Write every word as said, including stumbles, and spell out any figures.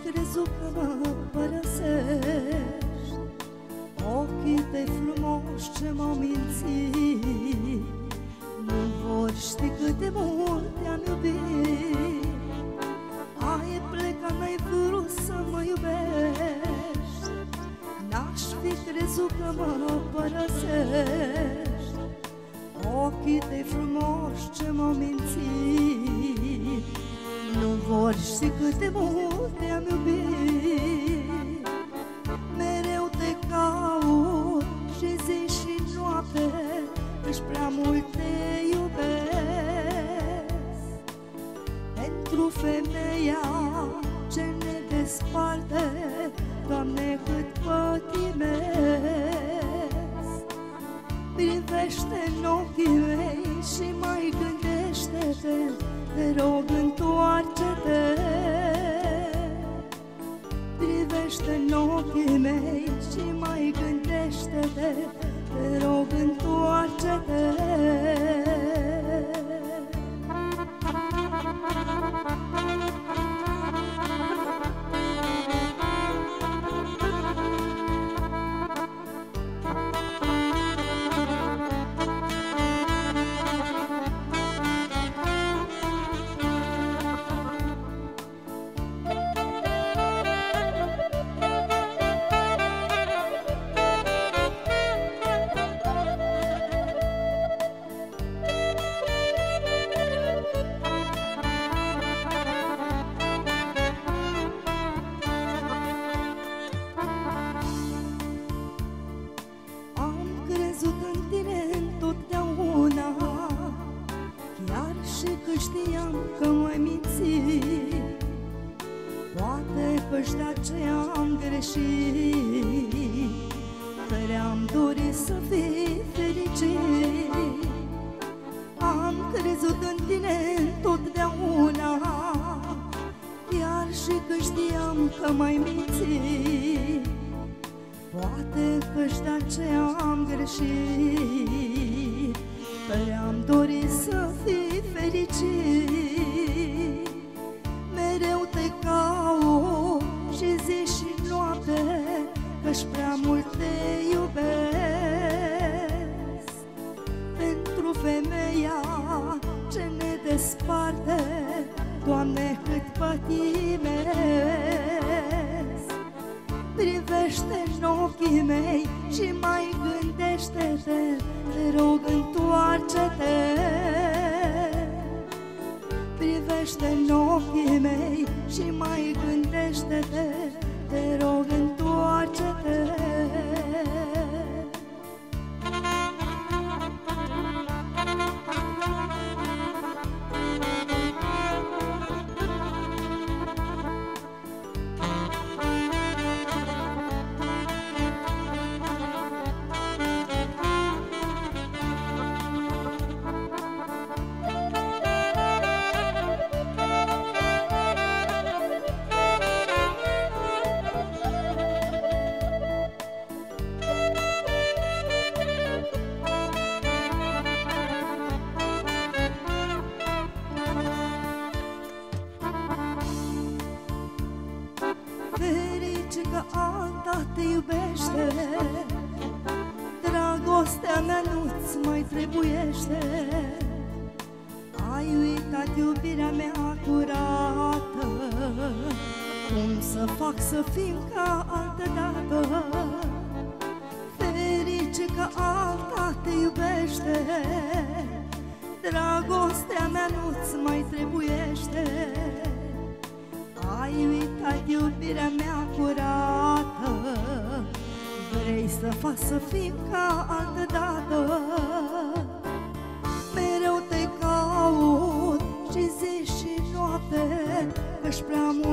crezut că mă părăsești. Ochii tăi frumoși ce m-au mințit nu vor ști cât de mult te-am iubit. Ai plecat, n-ai vrut să mă iubești. N-aș fi crezut că mă părăsești. Ochii tăi frumoși ce m-au mințit nu vor ști cât de mult te-am iubit. Mereu te caut și zi și noapte, căci prea mult te iubesc. Pentru femeia ce ne desparte, Doamne, cât pătimesc. Privește în ochii mei și mai gândește-te, te rog, întoarce-te. Privește în ochii mei și mai gândește-te, te rog, întoarce-te. Știam că m-ai mințit, poate că-și de aceea am greșit, că le-am dorit să fii fericit. Am crezut în tine întotdeauna, chiar și că știam că m-ai mințit, poate că-și de aceea am greșit, că le-am dorit să fii fericit. Mereu te caut și zi și noapte, că-și prea mult te iubesc. Pentru femeia ce ne desparte, Doamne, cât pătimesc. Privește-n ochii mei și mai gândește-te, te rog, întoarce-te. Privește-n ochii mei și mai gândește-te, te rog, întoarce-te. Fericică alta te iubește, dragostea mea nu-ți mai trebuiește. Ai uitat iubirea mea curată, cum să fac să fim ca altădată. Fericică alta te iubește, dragostea mea nu-ți mai trebuiește. Ai uitat iubirea mea curată, vrei să faci să fim ca altădată. Mereu te caut și zi și noapte, că-și prea mult